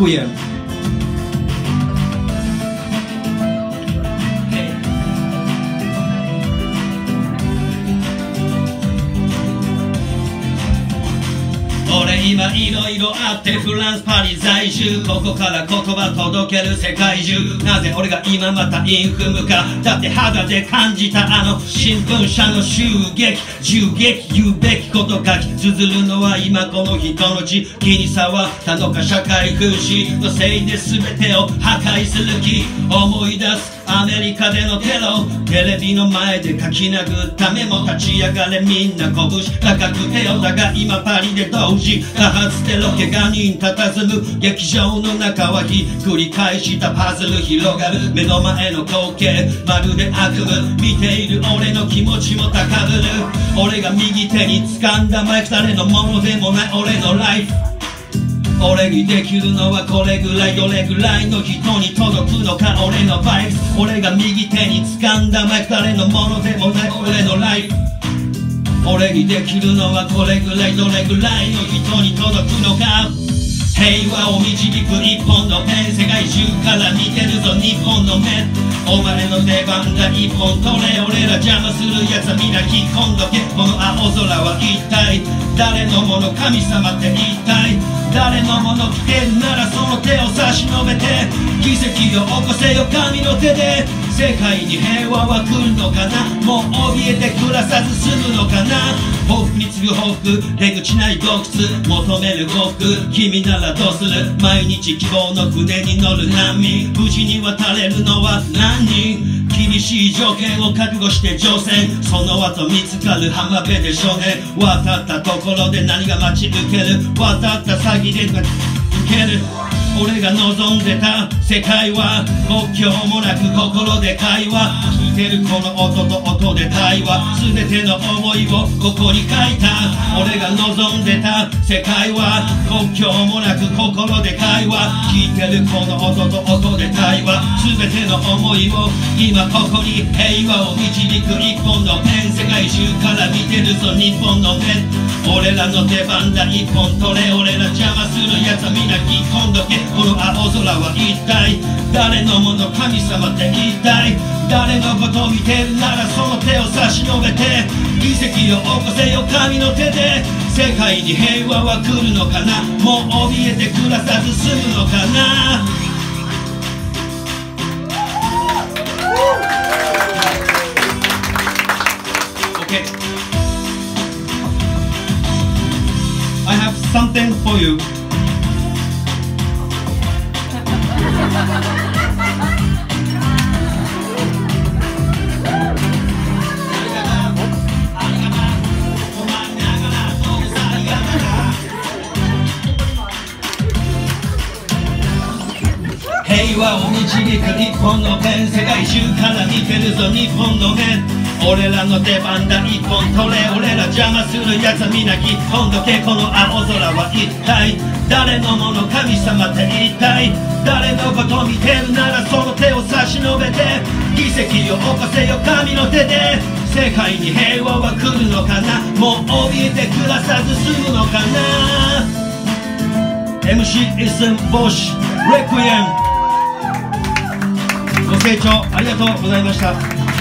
クイエム。俺今いろいろあってフランスパリ在住、ここから言葉届ける世界中。なぜ俺が今またインフムか、だって肌で感じたあの新聞社の襲撃、銃撃、言うべきこと書き綴るのは今この人の血。気に障ったのか社会風刺のせいで全てを破壊する気。思い出すアメリカでのテロ、テレビの前で書き殴ったメモ、立ち上がれみんな拳高く手を。だが今パリで同時多発テロ、怪我人佇む劇場の中はひっくり返したパズル広がる目の前の光景、まるで悪夢。見ている俺の気持ちも高ぶる。俺が右手に掴んだマイク、誰のものでもない俺のライフ。俺にできるのはこれぐらい、どれぐらいの人に届くのか俺のバイブス。俺が右手に掴んだマイク、誰のものでもない俺のライフ。俺にできるのはこれぐらい、どれぐらいの人に届くのか。平和を導く一本のペン、世界中から見てるぞ日本の目。お前の出番が一本取れ、俺ら邪魔する奴は皆引っ込んどけ。この青空は一体誰のもの、神様って一体誰のもの。来てるならその手を差し伸べて、奇跡を起こせよ神の手で。世界に平和は来るのかな、もう怯えて暮らさず済むのかな。報復に次ぐ報復、出口ない洞窟求める幸福。君ならどうする、毎日希望の船に乗る難民。無事に渡れるのは何人。厳しい条件を覚悟して乗船、その後見つかる浜辺で少年。渡ったところで何が待ち受ける、渡った先で受ける。俺が望んでた世界は国境もなく心で会話。聞いてるこの音と音で対話、全ての思いをここに書いた。俺が望んでた世界は国境もなく心で会話。聞いてるこの音と音で対話、全ての思いを今ここに。平和を導く一本のペン、世界中から見てるぞ日本の目。俺らの出番だ一本取れ、俺ら邪魔する奴は皆引っ込んどけ。この青空は一体誰のもの、神様って一体誰のことを見てるならその手を差し伸べて、奇跡を起こせよ神の手で。世界に平和は来るのかな、もう怯えて暮らさず済むのかな。Okay. I have something for you.平和を導く一本のペン、世界中から見てるぞ日本の目。俺らの出番だ一本取れ、俺ら邪魔する奴は皆引っ込んどけ。この青空は一体誰のもの、神様って一体誰のこと見てるならその手を差し伸べて、奇跡を起こせよ神の手で。世界に平和は来るのかな、もう怯えて暮らさず済むのかな。 MC イスンボシレクイエム、ご清聴ありがとうございました。